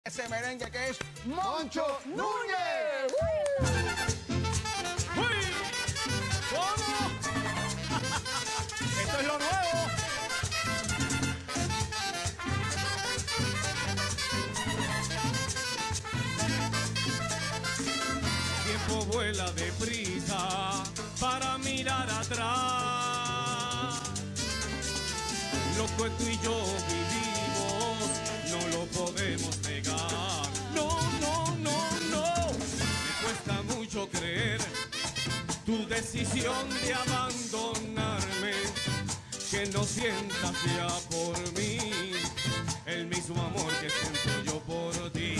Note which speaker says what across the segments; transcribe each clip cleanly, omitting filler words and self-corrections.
Speaker 1: Ese merengue que es Moncho Núñez.
Speaker 2: ¡Uy! ¿Cómo? Esto es lo nuevo. Tiempo vuela deprisa para mirar atrás. Lo que tú y yo vivimos no lo podemos negar. No, no, no, no. Me cuesta mucho creer tu decisión de abandonarme. Que no sientas ya por mí el mismo amor que siento yo por ti.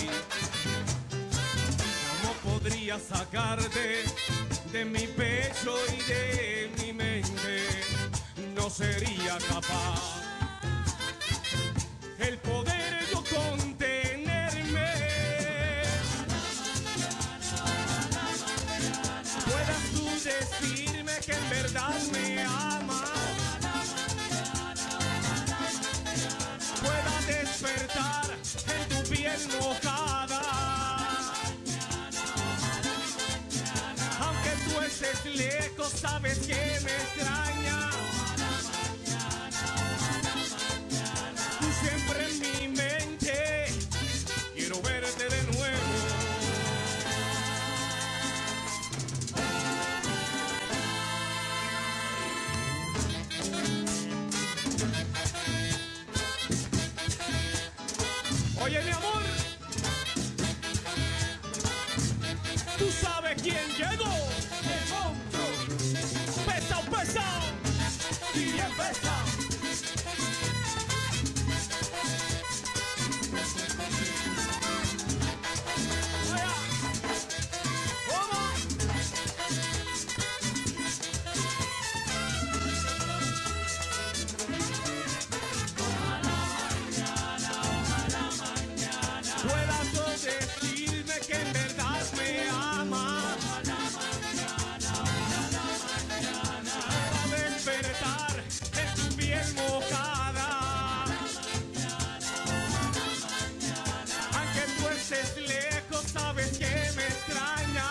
Speaker 2: ¿Cómo podría sacarte de mi pecho y de mi mente? No sería capaz el poder yo contenerme. Puedas tú decirme que en verdad me amas. Pueda despertar en tu piel mojada. Aunque tú estés lejos, sabes que me extraña. Tú siempre en mi mente, quiero verte de nuevo. Oye, mi amor, ¿tú sabes quién llegó? Pesao, pesao, y bien pesao. Lejos, sabes que me extraña.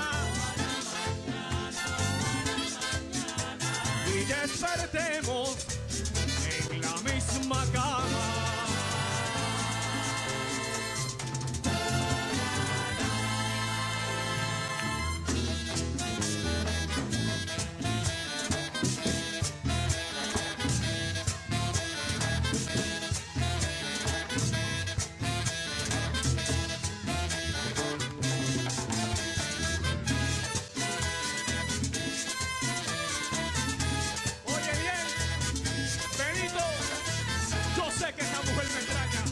Speaker 2: Y despertemos en la misma cama. Que esa mujer me extraña.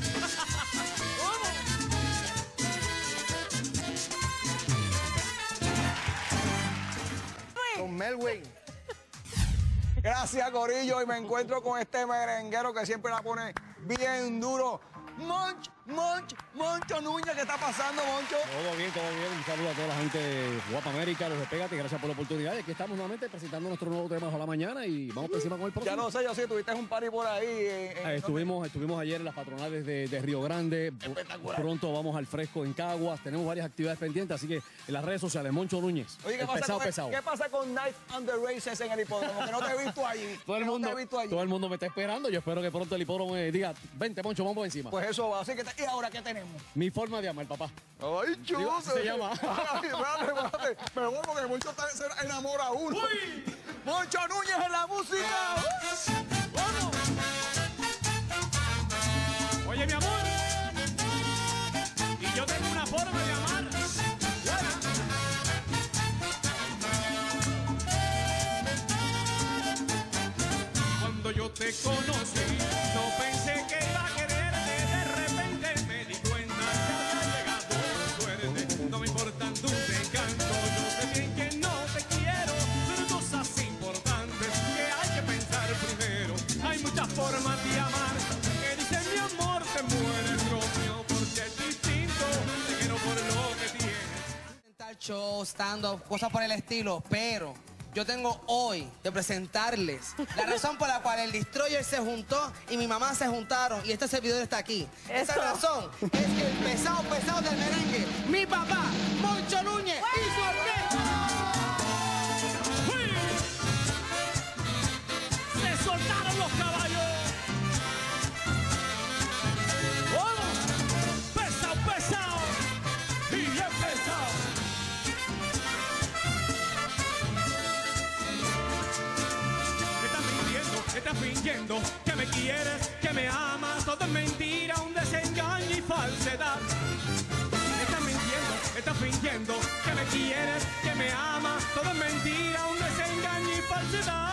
Speaker 1: Con Melwin. Gracias, Corillo. Y me encuentro con este merenguero que siempre la pone bien duro. Moncho Núñez, ¿qué está pasando, Moncho?
Speaker 3: Todo bien, todo bien. Un saludo a toda la gente de Guapa América, los de Pégate, gracias por la oportunidad. Y aquí estamos nuevamente presentando nuestro nuevo tema a la mañana y vamos por encima con el próximo.
Speaker 1: Ya no sé, yo sí, tuviste un party por ahí.
Speaker 3: Estuvimos ayer en las patronales de Río Grande.
Speaker 1: Espectacular.
Speaker 3: Pronto vamos al Fresco en Caguas. Tenemos varias actividades pendientes, así que en las redes sociales, Moncho Núñez.
Speaker 1: Oye, ¿qué pasa con Night on the Races en el hipódromo? Que no te he visto allí.
Speaker 3: Todo el mundo me está esperando. Yo espero que pronto el hipódromo me diga, vente, Moncho, vamos por encima.
Speaker 1: Pues eso va. Así que, ¿y ahora qué tenemos?
Speaker 3: Mi forma de amar, papá.
Speaker 1: Ay, chulo.
Speaker 3: Así se llama.
Speaker 1: Ay, espérate. Me voy porque Moncho se enamora a uno.
Speaker 2: ¡Uy!
Speaker 1: Moncho Núñez en la música.
Speaker 2: ¡Vamos! Oye, mi amor, y yo tengo una forma de amar. Cuando yo te conocí, no pensé que iba a quererte. De repente me di cuenta que había llegado tu suerte. No me importan tus encantos, yo sé bien que no te quiero, pero hay cosas importantes que hay que pensar primero. Hay muchas formas de amar, que dicen mi amor te mueres, Romeo, porque es distinto. Te quiero por lo que tienes.
Speaker 4: Show, stand-up, cosas por el estilo, pero yo tengo hoy que presentarles la razón por la cual el Destroyer se juntó y mi mamá se juntaron y este servidor está aquí. Esa razón es el pesado del merengue, mi papá, Moncho Núñez y su orquesta.
Speaker 2: ¡Uy! Se soltaron los caballos. ¡Vamos! Pesado, pesado. Y bien pesado. Estás fingiendo que me quieres, que me amas, todo es mentira, un desengaño y falsedad. Estás fingiendo que me quieres, que me amas, todo es mentira, un desengaño y falsedad.